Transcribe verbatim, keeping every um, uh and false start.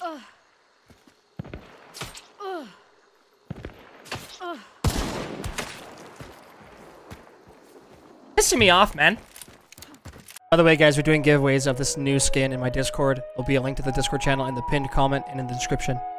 Uh. Uh. Uh. Pissing me off, man. By the way, guys, we're doing giveaways of this new skin in my Discord. There'll be a link to the Discord channel in the pinned comment and in the description.